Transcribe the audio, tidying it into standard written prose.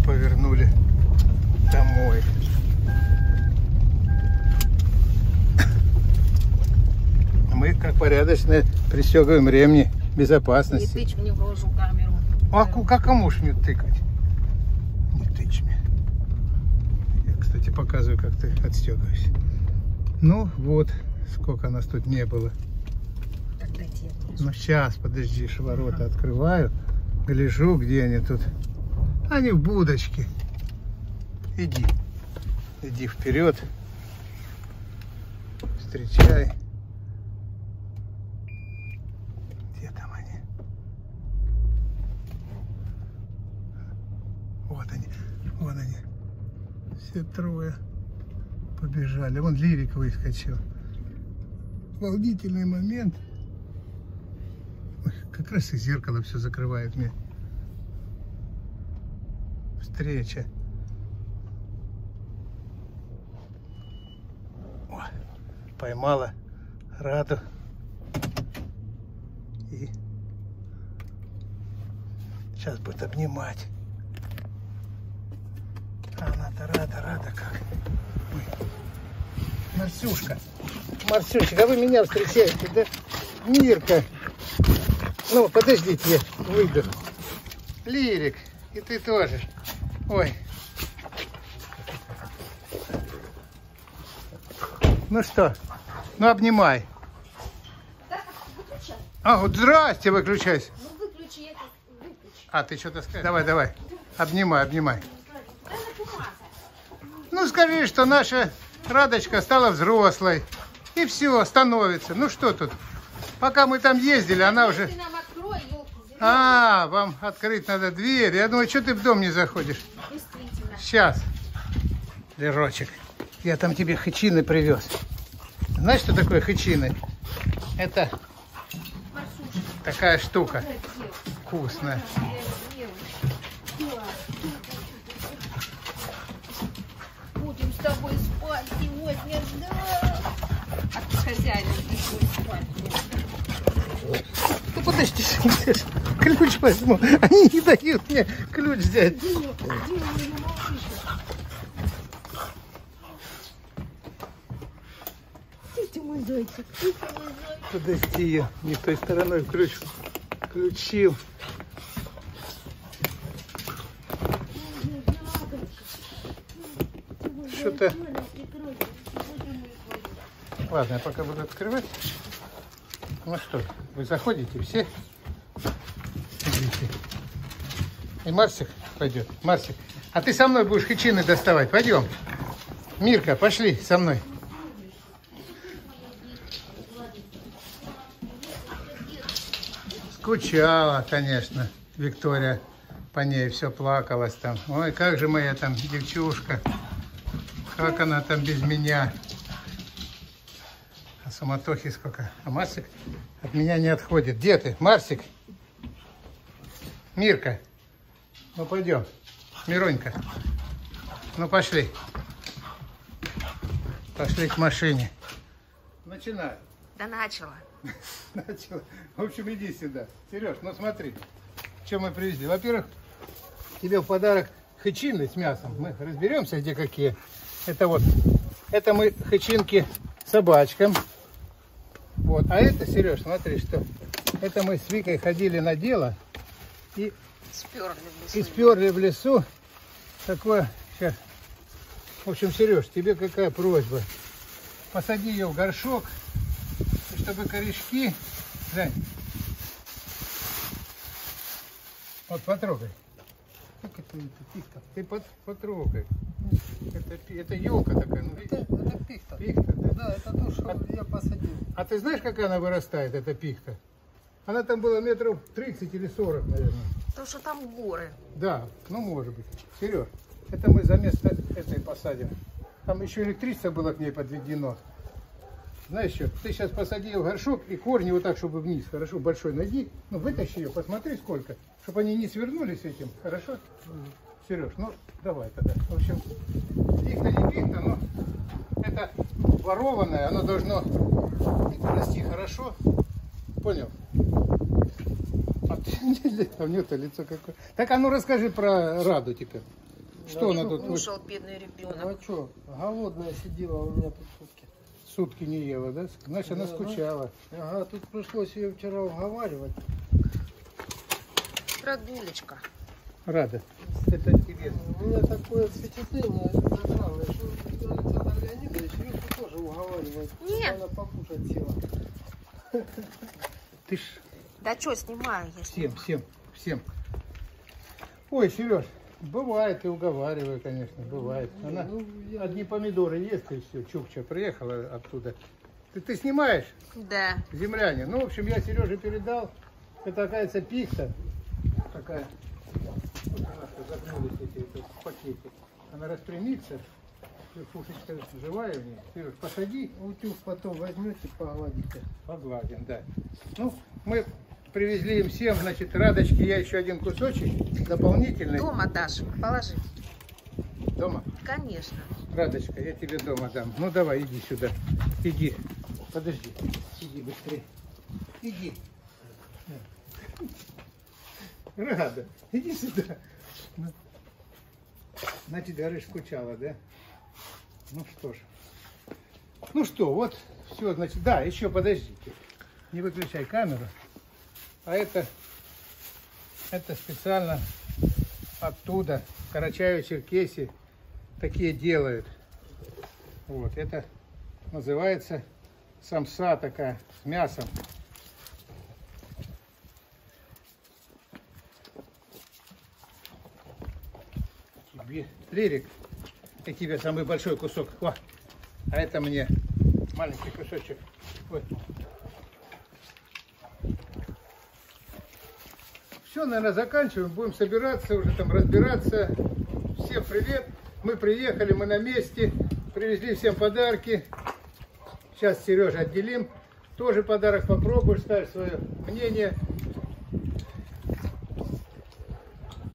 повернули домой. Мы, как порядочные, пристегиваем ремни безопасности. Не тычь мне в рожу камеру. А как можешь мне тыкать? Не тычь мне. Я, кстати, показываю, как ты отстегиваешься. Ну вот, сколько нас тут не было. Ну сейчас, подожди, ворота открываю. Гляжу, где они тут. Они в будочке. Иди. Иди вперед. Встречай. Где там они? Вот они. Вон они. Все трое побежали. Вон Лирик выскочил. Волнительный момент. Ой, как раз и зеркало все закрывает мне. Встреча. О, поймала Раду. И сейчас будет обнимать. Она-то рада как. Ой. Марсюшка. Марсюшка, а вы меня встречаете, да? Мирка. Ну, подождите, я выйду. Лирик, и ты тоже. Ой. Ну что, ну обнимай. А, вот здрасте, выключайся. Ну выключи, я выключи. А, ты что-то скажешь? Давай. Обнимай. Ну скажи, что наша Радочка стала взрослой. И все, становится. Ну что тут? Пока мы там ездили, она уже... А, вам открыть надо дверь. Я думаю, что ты в дом не заходишь? Действительно. Сейчас, Лерочек, я там тебе хычины привез. Знаешь, что такое хычины? Это такая штука вкусная. Будем с тобой спать сегодня, да. А ты с хозяином будешь спать. Ну подожди, ключ возьму. Они не дают мне ключ взять. Ты мой зайчик, Подожди, я не той стороной ключ включил. Что-то... Ладно, я пока буду открывать. Ну что, вы заходите все? Идите. И Марсик пойдет. Марсик, а ты со мной будешь хычины доставать. Пойдем. Мирка, пошли со мной. Скучала, конечно, Виктория. По ней все плакалась там. Ой, как же моя там девчушка. Как она там без меня. А суматохи сколько. А Марсик от меня не отходит. Где ты, Марсик? Мирка. Ну пойдем. Миронька. Ну пошли. Пошли к машине. Начинаю. Да начала. Начала. В общем, иди сюда. Сереж, ну смотри, что мы привезли. Во-первых, тебе в подарок хычины с мясом. Мы разберемся, где какие. Это вот, это мы хычинки собачкам. Вот, а это, Сереж, смотри, что. Это мы с Викой ходили на дело и сперли в лесу. Такое, сейчас. В общем, Сереж, тебе какая просьба? Посади ее в горшок, и чтобы корешки, глянь, вот потрогай. Как это пихта? Ты потрогай. Это елка такая. Ну, это пихта. Пихта, да? Да, это то, что я посадил. А ты знаешь, как она вырастает, эта пихта? Она там была метров 30 или 40, наверное. Потому что там горы. Да, ну может быть. Сереж, это мы за место этой посадим. Там еще электричество было к ней подведено. Знаешь что, ты сейчас посади ее в горшок и корни вот так, чтобы вниз, хорошо, большой найди. Ну, вытащи ее, посмотри сколько, чтобы они не свернулись этим, хорошо? Сереж, ну, давай тогда. В общем, пихта не пихта, но это ворованное, оно должно расти хорошо. Понял? А у нее-то лицо какое. Так, а ну расскажи про Раду теперь. Что она тут? Кушал бедный Ну ребенок. а что, голодная сидела у меня тут сутки. Сутки не ела, да? Значит, она Да, скучала. Ага, тут пришлось ее вчера уговаривать. Радулечка. Рада. Это тебе. У меня такое впечатление странное, что Александр Леонидович Юрку тоже уговаривает. Нет. Она покушать села. Ты ж Да что, снимаю я. всем. Ой, Сереж, бывает и уговариваю, конечно, бывает. Она Ну, я... одни помидоры ест и все. Чукча приехала оттуда. Ты снимаешь, Да. земляне? Ну, в общем, я Сереже передал. Это, оказывается, пихта такая. Вот она что, загнулись эти в пакете. Она распрямится. Пушечка живая у нее. Сереж, посади. Утюг потом возьмете, погладите. Погладим, да. Ну, мы привезли им всем, значит, Радочки, я еще один кусочек дополнительный. Дома дашь, положи. Дома? Конечно. Радочка, я тебе дома дам. Ну, давай, иди сюда. Иди. Подожди. Иди быстрее. Иди. Рада, иди сюда. Ну. Значит, говоришь, скучала, да? Ну что ж. Ну что, вот, все, значит, да, еще подождите. Не выключай камеру. А это специально оттуда, в Карачаево-Черкесии, такие делают. Вот, это называется самса такая, с мясом. Лирик, и тебе самый большой кусок. О, а это мне маленький кусочек. Вот. Все, наверное, заканчиваем. Будем собираться, уже там разбираться. Всем привет. Мы приехали, мы на месте. Привезли всем подарки. Сейчас Сережа отделим. Тоже подарок попробуешь, скажешь свое мнение.